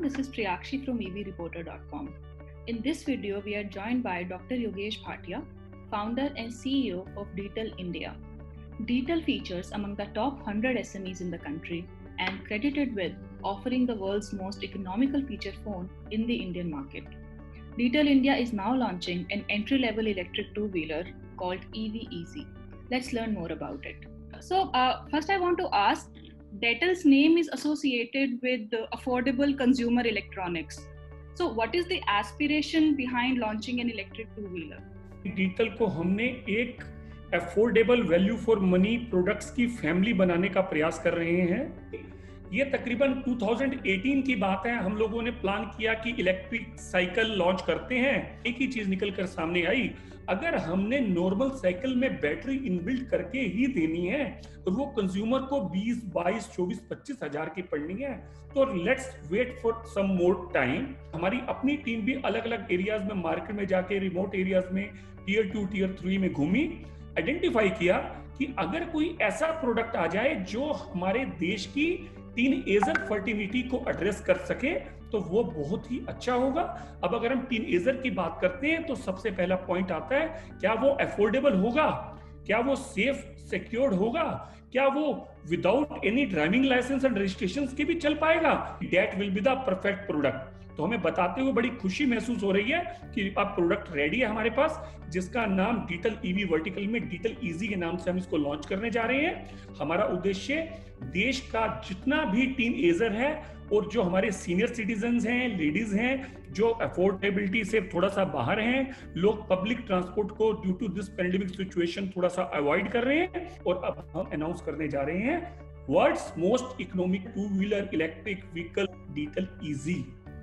this is Priyakshi from evreporter.com. In this video, we are joined by Dr. Yogesh Bhatia, founder and CEO of Detail India. Detail features among the top 100 SMEs in the country and credited with offering the world's most economical feature phone in the Indian market. Detail India is now launching an entry-level electric two-wheeler called EV Easy. Let's learn more about it. So first I want to ask, Detail's name is associated with affordable consumer electronics. So what is the aspiration behind launching an electric two-wheeler? Detail को हमने एक affordable value for money products की family बनाने का प्रयास कर रहे हैं। ये तकरीबन 2018 की बात है। हम लोगों ने प्लान किया कि इलेक्ट्रिक साइकिल लॉन्च करते हैं। एक ही चीज निकल कर सामने आई, अगर हमने नॉर्मल साइकिल में बैटरी इनबिल्ट करके ही देनी है तो वो कंज्यूमर को 20, 22, 24, 25 हजार की पड़नी है। तो let's wait for some more time. हमारी अपनी टीम भी अलग अलग एरियाज में मार्केट में जाके रिमोट एरियाज में टियर 2, टियर 3 में घूमी, आइडेंटिफाई किया कि अगर कोई ऐसा प्रोडक्ट आ जाए जो हमारे देश की टीनएजर फर्टिलिटी को एड्रेस कर सके तो वो बहुत ही अच्छा होगा। अब अगर हम टीनएजर की बात करते हैं तो सबसे पहला पॉइंट आता है, क्या वो अफोर्डेबल होगा, क्या वो सेफ सिक्योर्ड होगा, क्या वो without any driving licence and registration के भी चल पाएगा। That will be the perfect product. तो हमें बताते हुए बड़ी खुशी महसूस हो रही है कि अब प्रोडक्ट रेडी है हमारे पास, जिसका नाम डिटेल ईवी वर्टिकल में डिटेल इजी के नाम से हम इसको लॉन्च करने जा रहे हैं। हमारा उद्देश्य देश का जितना भी टीनएजर है और जो हमारे सीनियर सिटीजन्स हैं, लेडीज हैं, जो अफोर्डेबिलिटी से थोड़ा सा बाहर हैं, लोग पब्लिक ट्रांसपोर्ट को due to this pandemic situation थोड़ा सा अवॉइड कर रहे हैं, और अब हम अनाउंस करने जा रहे हैं world's most economic two wheeler electric vehicle detail easy.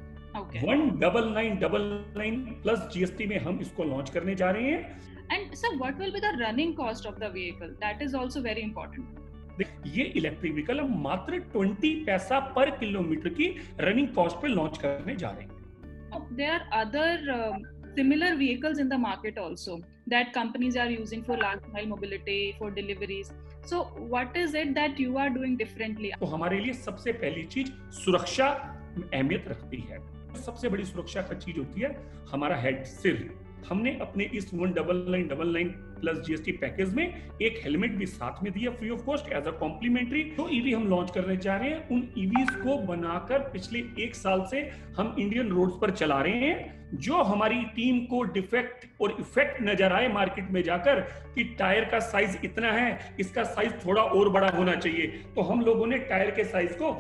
1999 plus GST में हम इसको लॉन्च करने जा रहे हैं। And sir, what will be the running cost of the vehicle? That is also very important. ये इलेक्ट्रिक व्हीकल हम मात्र 20 पैसा पर किलोमीटर की रनिंग कॉस्ट पे लॉन्च करने जा रहे हैं। There are other similar vehicles in the market also that companies are using for last mile mobility, for deliveries. So what is it that you are doing differently? तो हमारे लिए सबसे पहली चीज सुरक्षा अहमियत रखती है। सबसे बड़ी सुरक्षा का चीज होती है हमारा हेड, सिर। हमने अपने इस 1999 प्लस जीएसटी पैकेज में एक हेलमेट भी साथ में दिया free of cost as a complimentary. तो ईवी हम लॉन्च करने जा रहे हैं। उन ईवीज को बनाकर पिछले 1 साल से हम इंडियन रोड्स पर चला रहे हैं। जो हमारी टीम को डिफेक्ट और इफेक्ट नजर आए मार्केट में जाकर कि टायर का साइज इतना है, इसका साइज थोड़ा और बड़ा होना चाहिए, तो हम लोगों ने टायर के साइज को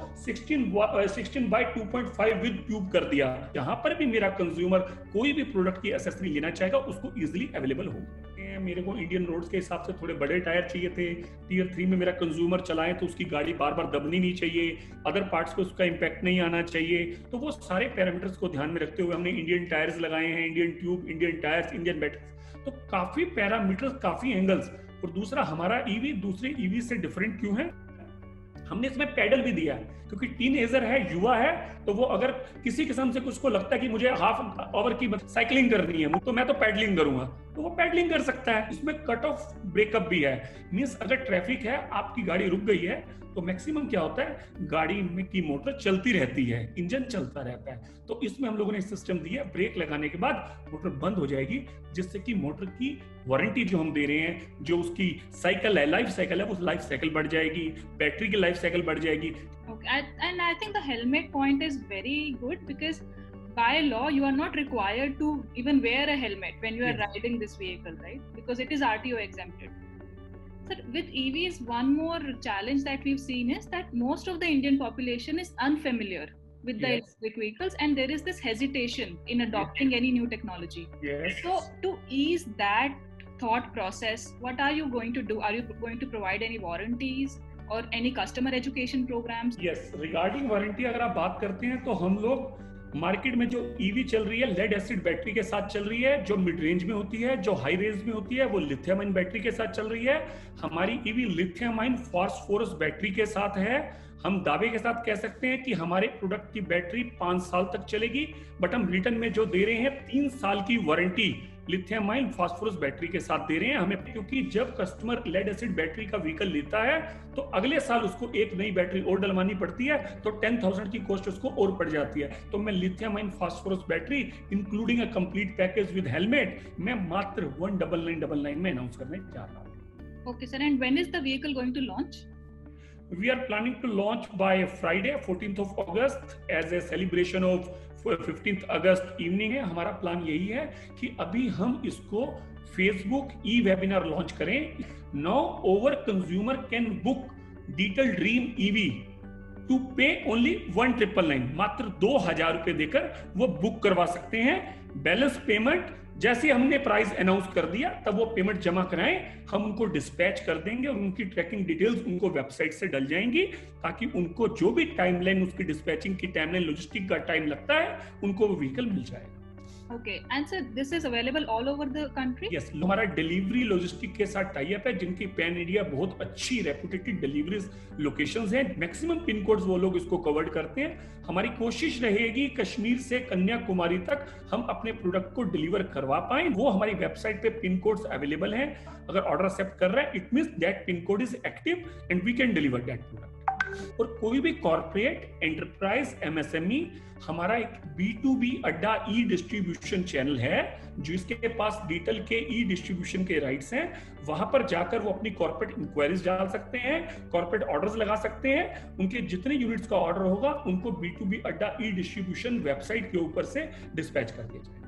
16 बाय 2.5 विद ट्यूब कर दिया। जहां पर भी मेरा कंज्यूमर कोई भी प्रोडक्ट की एक्सेसरी लेना चाहेगा उसको इजिली अवेलेबल होगा। मेरे को इंडियन रोड्स के हिसाब से थोड़े बड़े टायर चाहिए थे। टियर 3 में मेरा कंज्यूमर चलाए तो उसकी गाड़ी बार बार दबनी नहीं चाहिए, अदर पार्ट्स पे उसका इंपैक्ट नहीं आना चाहिए। तो वो सारे पैरामीटर्स को ध्यान में रखते हुए हमने इंडियन टायर्स लगाए हैं, Indian tube, Indian tyres, Indian batteries. तो काफी पैरामीटर्स, काफी एंगल्स। और दूसरा, हमारा ईवी दूसरे ईवी से डिफरेंट क्यों है, हमने इसमें पैडल भी दिया है क्योंकि टीनएजर है, युवा है, तो वो अगर किसी किस्म से कुछ को लगता है कि मुझे हाफ आवर की साइकिलिंग करनी है तो मैं तो पैडलिंग करूंगा, तो वो पैडलिंग कर सकता है। इसमें कट ऑफ ब्रेकअप भी है। मींस अगर ट्रैफिक है, आपकी गाड़ी रुक गई है, तो मैक्सिमम क्या होता है, गाड़ी में की मोटर चलती रहती है, इंजन चलता रहता है। तो इसमें हम लोगों ने सिस्टम दिया, ब्रेक लगाने के बाद मोटर बंद हो जाएगी, जिससे कि मोटर की वारंटी जो हम दे रहे हैं, जो उसकी साइकिल है, लाइफ साइकिल है, वो लाइफ साइकिल बढ़ जाएगी, बैटरी की लाइफ साइकिल बढ़ जाएगी। Okay, and I think the helmet point is very good because by law you are not required to even wear a helmet when you are riding this vehicle, right? Because it is RTO exempted. So with EVs, one more challenge that we've seen is that most of the Indian population is unfamiliar with the electric vehicles, and there is this hesitation in adopting any new technology. Yes. So to ease that thought process, what are you going to do? Are you going to provide any warranties or any customer education programs? Yes, regarding warranty अगर आप बात करते हैं तो हम लोग market में जो ईवी चल रही है लेड एसिड बैटरी के साथ चल रही है, जो मिड रेंज में होती है, जो हाई रेंज में होती है वो लिथियम आयन बैटरी के साथ चल रही है। हमारी EV lithium ion phosphorus battery के साथ है। हम दावे के साथ कह सकते हैं कि हमारे प्रोडक्ट की बैटरी 5 साल तक चलेगी, बट हम रिटर्न में जो दे रहे हैं 3 साल की warranty lithium ion phosphorus battery के साथ दे रहे हैं हमें, क्योंकि जब कस्टमर लेड एसिड बैटरी का व्हीकल लेता है तो अगले साल उसको एक नई बैटरी और डलवानी पड़ती है, तो 10,000 की कॉस्ट उसको और पड़ जाती है। तो मैं lithium ion phosphorus battery including a complete package with helmet मैं मात्र 19999 में अनाउंस करने जा रहा हूँ। Okay, sir. And when is the vehicle going to launch? We are planning to launch by Friday, 14th of August, as a celebration of 15th August evening है। हमारा plan यही है कि अभी हम इसको Facebook e-webinar लॉन्च करें। Now our consumer can book Detal Dream EV to pay only 1,999, मात्र 2,000 रुपए देकर वो बुक करवा सकते हैं। बैलेंस पेमेंट जैसे हमने प्राइस अनाउंस कर दिया तब वो पेमेंट जमा कराएं, हम उनको डिस्पैच कर देंगे और उनकी ट्रैकिंग डिटेल्स उनको वेबसाइट से डल जाएंगी, ताकि उनको जो भी टाइमलाइन उसकी डिस्पैचिंग की टाइमलाइन लॉजिस्टिक का टाइम लगता है उनको वो व्हीकल मिल जाएगा। Okay, and sir, this is available all over the country? Yes, हमारा डिलीवरी लॉजिस्टिक के साथ टाई अप है, जिनकी पैन इंडिया बहुत अच्छी रेपुटेटेड डिलीवरी लोकेशंस हैं। मैक्सिमम पिन कोड्स वो लोग इसको कवर्ड करते हैं। हमारी कोशिश रहेगी कश्मीर से कन्याकुमारी तक हम अपने प्रोडक्ट को डिलीवर करवा पाएं। वो हमारी वेबसाइट पे पिन कोड्स अवेलेबल हैं। अगर ऑर्डर एक्सेप्ट कर रहा है, it means that pin code is active and we can deliver that product. और कोई भी कॉर्पोरेट, एंटरप्राइज, एमएसएमई, हमारा एक B2B अड्डा ई डिस्ट्रीब्यूशन चैनल है, जिसके पास डिटेल के ई डिस्ट्रीब्यूशन के राइट्स हैं। वहां पर जाकर वो अपनी कॉर्पोरेट इंक्वायरीज डाल सकते हैं, कॉर्पोरेट ऑर्डर्स लगा सकते हैं। उनके जितने यूनिट्स का ऑर्डर होगा उनको B2B अड्डा ई डिस्ट्रीब्यूशन वेबसाइट के ऊपर से डिस्पैच कर दिया जाएगा।